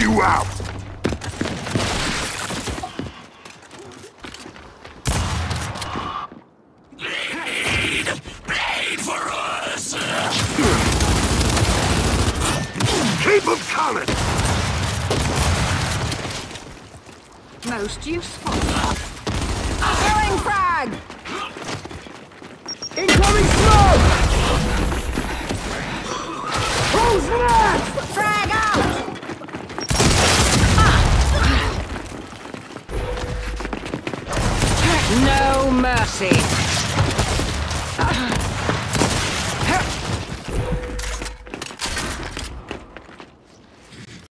you out! Paid for us! Keep them coming! Most useful. Throwing frag! Incoming smoke! Who's next? Frag out! No mercy.